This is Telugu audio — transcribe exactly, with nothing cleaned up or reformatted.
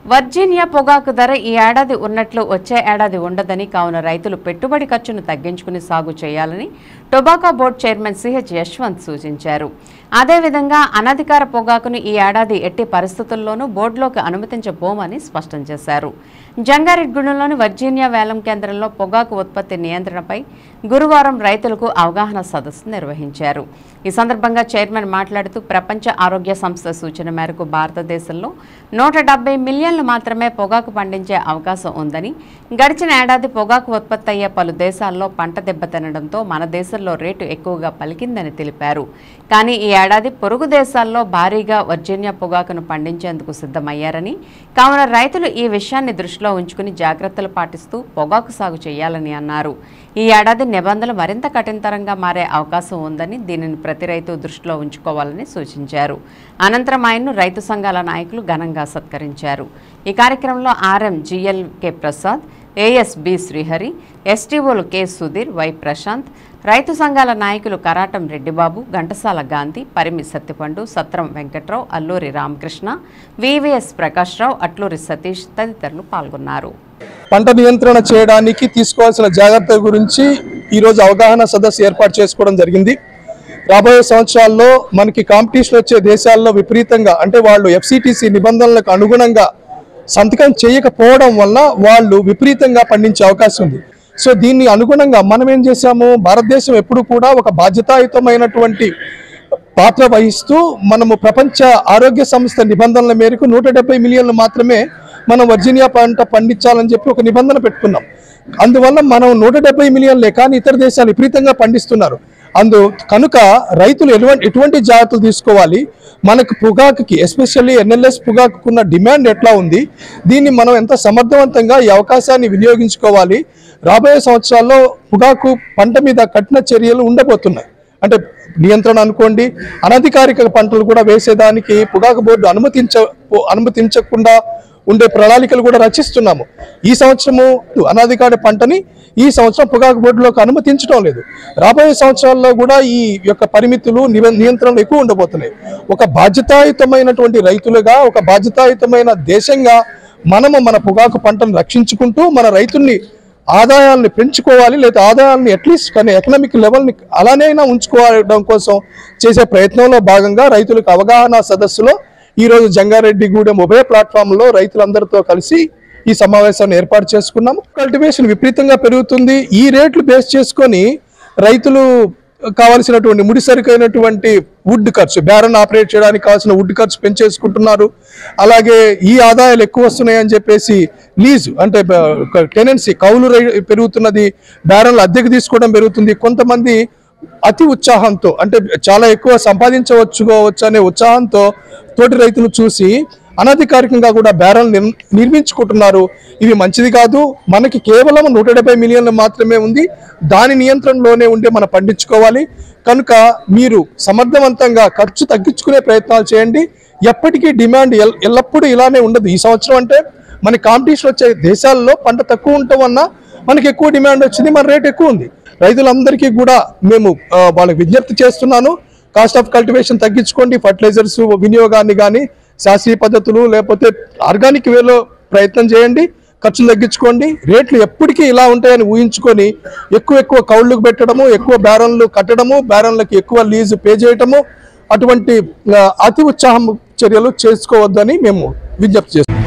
వర్జీనియా పొగాకు ధర ఈ ఏడాది ఉన్నట్లు వచ్చే ఏడాది ఉండదని కావున రైతులు పెట్టుబడి ఖర్చును తగ్గించుకుని సాగు చేయాలని tobacco board chairman CH Yashwant సూచించారు. అదేవిధంగా అనధికార పొగాకును ఈ ఏడాది ఎట్టి పరిస్థితుల్లోనూ బోర్డులోకి అనుమతించబోమని స్పష్టం చేశారు. జంగారెడ్డిగూడెంలోని వర్జీనియా వేలం కేంద్రంలో పొగాకు ఉత్పత్తి నియంత్రణపై గురువారం రైతులకు అవగాహన సదస్సు నిర్వహించారు. ఈ సందర్భంగా చైర్మన్ మాట్లాడుతూ ప్రపంచ ఆరోగ్య సంస్థ సూచన మేరకు భారతదేశంలో నూట డెబ్బై మిలియన్లు మాత్రమే పొగాకు పండించే అవకాశం ఉందని, గడిచిన ఏడాది పొగాకు ఉత్పత్తి అయ్యే పలు దేశాల్లో పంట దెబ్బతినడంతో మన దేశంలో రేటు ఎక్కువగా పలికిందని తెలిపారు. కానీ ఈ ఏడాది పొరుగు దేశాల్లో భారీగా వర్జీనియా పొగాకును పండించేందుకు సిద్ధమయ్యారని, కావున రైతులు ఈ విషయాన్ని దృష్టిలో ఉంచుకుని జాగ్రత్తలు పాటిస్తూ పొగాకు సాగు చేయాలని అన్నారు. ఈ ఏడాది నిబంధనలు మరింత కఠినతరంగా మారే అవకాశం ఉందని, దీనిని ప్రతి రైతు దృష్టిలో ఉంచుకోవాలని సూచించారు. అనంతరం ఆయన్ను రైతు సంఘాల నాయకులు ఘనంగా సత్కరించారు. ఈ కార్యక్రమంలో RM GL K Prasad, AS B Srihari, ఎస్టీఓలు కె సుధీర్, వై ప్రశాంత్, రైతు సంఘాల నాయకులు కరాటం రెడ్డిబాబు, ఘంటసాల గాంధీ, పరిమి సత్తిపండు, సత్రం వెంకట్రావు, అల్లూరి రామకృష్ణ, వివిఎస్ ప్రకాశ్రావు, అట్లూరి సతీష్ తదితరులు పాల్గొన్నారు. పంట నియంత్రణ చేయడానికి తీసుకోవాల్సిన జాగ్రత్తల గురించి ఈరోజు అవగాహన సదస్సు ఏర్పాటు చేసుకోవడం జరిగింది. రాబోయే సంవత్సరాల్లో మనకి కాంపిటీషన్ వచ్చే దేశాల్లో విపరీతంగా అంటే వాళ్ళు ఎఫ్సిటిసి నిబంధనలకు అనుగుణంగా సంతకం చేయకపోవడం వల్ల వాళ్ళు విపరీతంగా పండించే అవకాశం ఉంది. సో దీన్ని అనుగుణంగా మనం ఏం చేశాము, భారతదేశం ఎప్పుడు కూడా ఒక బాధ్యతాయుతమైనటువంటి పాత్ర వహిస్తూ మనము ప్రపంచ ఆరోగ్య సంస్థ నిబంధనల మేరకు నూట డెబ్బై మిలియన్లు మాత్రమే మనం వర్జీనియా పంట పండించాలని చెప్పి ఒక నిబంధన పెట్టుకున్నాం. అందువల్ల మనం నూట డెబ్బై మిలియన్లే కానీ ఇతర దేశాలు విపరీతంగా పండిస్తున్నారు. అందు కనుక రైతులు ఎటువంటి ఎటువంటి జాగ్రత్తలు తీసుకోవాలి, మనకు పొగాకుకి ఎస్పెషల్లీ ఎన్ఎల్ఎస్ పొగాకున్న డిమాండ్ ఎట్లా ఉంది, దీన్ని మనం ఎంత సమర్థవంతంగా ఈ అవకాశాన్ని వినియోగించుకోవాలి. రాబోయే సంవత్సరాల్లో పొగాకు పంట మీద కఠిన చర్యలు ఉండబోతున్నాయి. అంటే నియంత్రణ అనుకోండి, అనధికారిక పంటలు కూడా వేసేదానికి పొగాకు బోర్డు అనుమతించ అనుమతించకుండా ఉండే ప్రణాళికలు కూడా రచిస్తున్నాము. ఈ సంవత్సరము అనధికార పంటని ఈ సంవత్సరం పొగాకు బోర్డులోకి అనుమతించడం లేదు. రాబోయే సంవత్సరాల్లో కూడా ఈ యొక్క పరిమితులు నియంత్రణలు ఎక్కువ ఉండబోతున్నాయి. ఒక బాధ్యతాయుతమైనటువంటి రైతులుగా, ఒక బాధ్యతాయుతమైన దేశంగా మనము మన పొగాకు పంటను రక్షించుకుంటూ మన రైతుల్ని ఆదాయాన్ని పెంచుకోవాలి, లేదా ఆదాయాన్ని అట్లీస్ట్ కానీ ఎకనామిక్ లెవెల్ని అలానైనా ఉంచుకోవడం కోసం చేసే ప్రయత్నంలో భాగంగా రైతులకు అవగాహన సదస్సులో ఈరోజు జంగారెడ్డిగూడెం ఉభయ ప్లాట్ఫామ్లో రైతులందరితో కలిసి ఈ సమావేశాన్ని ఏర్పాటు చేసుకున్నాము. కల్టివేషన్ విపరీతంగా పెరుగుతుంది. ఈ రేట్లు బేస్ చేసుకొని రైతులు కావాల్సినటువంటి ముడిసరికైనటువంటి వుడ్ ఖర్చు, బ్యారన్ ఆపరేట్ చేయడానికి కావాల్సిన వుడ్ ఖర్చు పెంచేసుకుంటున్నారు. అలాగే ఈ ఆదాయాలు ఎక్కువ వస్తున్నాయని చెప్పేసి లీజు అంటే టెనెన్సీ కౌలు పెరుగుతున్నది, బ్యారన్లు అద్దెకు తీసుకోవడం పెరుగుతుంది. కొంతమంది అతి ఉత్సాహంతో అంటే చాలా ఎక్కువ సంపాదించవచ్చుకోవచ్చు అనే ఉత్సాహంతో తోటి రైతులు చూసి అనధికారికంగా కూడా బ్యారల్ నిర్మించుకుంటున్నారు. ఇవి మంచిది కాదు. మనకి కేవలం నూట డెబ్బై మిలియన్లు మాత్రమే ఉంది. దాని నియంత్రణలోనే ఉండే మనం పండించుకోవాలి. కనుక మీరు సమర్థవంతంగా ఖర్చు తగ్గించుకునే ప్రయత్నాలు చేయండి. ఎప్పటికీ డిమాండ్ ఎల్లప్పుడూ ఇలానే ఉండదు. ఈ సంవత్సరం అంటే మన కాంపిటీషన్ వచ్చే దేశాల్లో పంట తక్కువ ఉండటం వల్ల మనకి ఎక్కువ డిమాండ్ వచ్చింది, మన రేట్ ఎక్కువ ఉంది. రైతులందరికీ కూడా మేము వాళ్ళకి విజ్ఞప్తి చేస్తున్నాను, కాస్ట్ ఆఫ్ కల్టివేషన్ తగ్గించుకోండి, ఫర్టిలైజర్స్ వినియోగాన్ని కానీ శాస్త్రీయ పద్ధతులు లేకపోతే ఆర్గానిక్ వేలో ప్రయత్నం చేయండి, ఖర్చులు తగ్గించుకోండి. రేట్లు ఎప్పటికీ ఇలా ఉంటాయని ఊహించుకొని ఎక్కువ ఎక్కువ కౌళ్ళకు పెట్టడము, ఎక్కువ బ్యారన్లు కట్టడము, బ్యారన్లకి ఎక్కువ లీజు పే చేయటము, అటువంటి అతి ఉత్సాహం చర్యలు చేసుకోవద్దని మేము విజ్ఞప్తి చేస్తున్నాం.